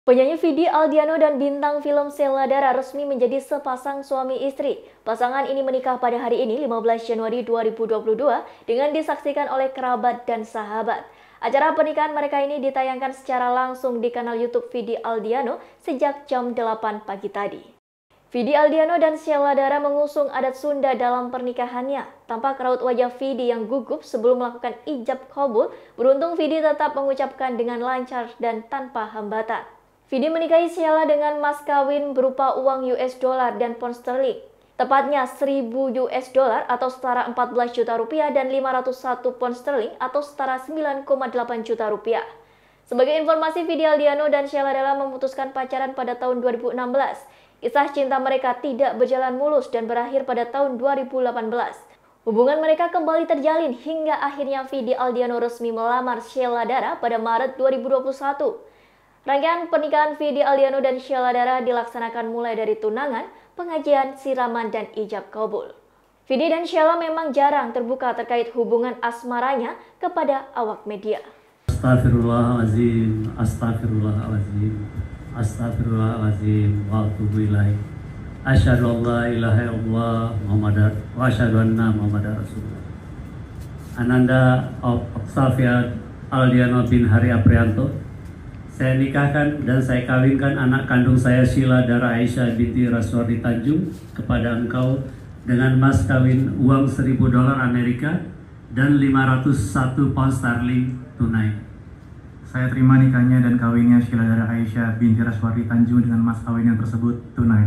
Penyanyi Vidi Aldiano dan bintang film Sheila Dara resmi menjadi sepasang suami istri. Pasangan ini menikah pada hari ini 15 Januari 2022 dengan disaksikan oleh kerabat dan sahabat. Acara pernikahan mereka ini ditayangkan secara langsung di kanal YouTube Vidi Aldiano sejak jam 8 pagi tadi. Vidi Aldiano dan Sheila Dara mengusung adat Sunda dalam pernikahannya. Tampak raut wajah Vidi yang gugup sebelum melakukan ijab kabul, beruntung Vidi tetap mengucapkan dengan lancar dan tanpa hambatan. Vidi menikahi Sheila dengan mas kawin berupa uang US dollar dan pound sterling. Tepatnya 1.000 US dollar atau setara 14 juta rupiah dan 501 pound sterling atau setara 9,8 juta rupiah. Sebagai informasi, Vidi Aldiano dan Sheila Dara memutuskan pacaran pada tahun 2016. Kisah cinta mereka tidak berjalan mulus dan berakhir pada tahun 2018. Hubungan mereka kembali terjalin hingga akhirnya Vidi Aldiano resmi melamar Sheila Dara pada Maret 2021. Rangkaian pernikahan Vidi Aldiano dan Sheila Dara dilaksanakan mulai dari tunangan, pengajian, siraman, dan ijab kabul. Vidi dan Sheila memang jarang terbuka terkait hubungan asmaranya kepada awak media. Astagfirullahaladzim, astagfirullahaladzim, astagfirullahaladzim, wa atubu ilaih. Asyhadu an la ilaha illallah Muhammadar wa asyhadu anna Muhammadar Rasulullah. Ananda of Octavia Aldiano bin Hari Aprianto. Saya nikahkan dan saya kawinkan anak kandung saya Sheila Dara Aisyah binti Raswardi Tanjung kepada engkau dengan mas kawin uang 1.000 dolar Amerika dan 501 pound sterling tunai. Saya terima nikahnya dan kawinnya Sheila Dara Aisyah binti Raswardi Tanjung dengan mas kawin yang tersebut tunai.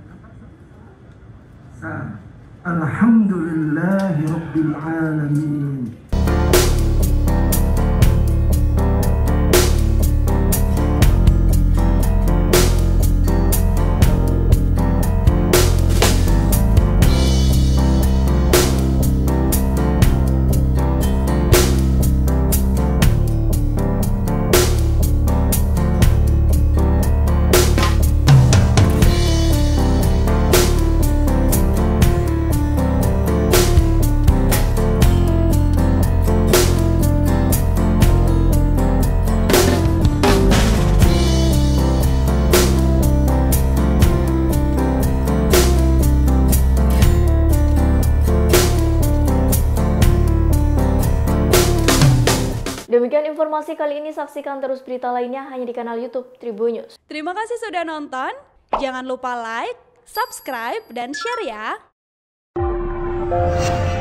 Alhamdulillahirabbil alamin. Demikian informasi kali ini, saksikan terus berita lainnya hanya di kanal YouTube Tribun News. Terima kasih sudah nonton, jangan lupa like, subscribe, dan share ya!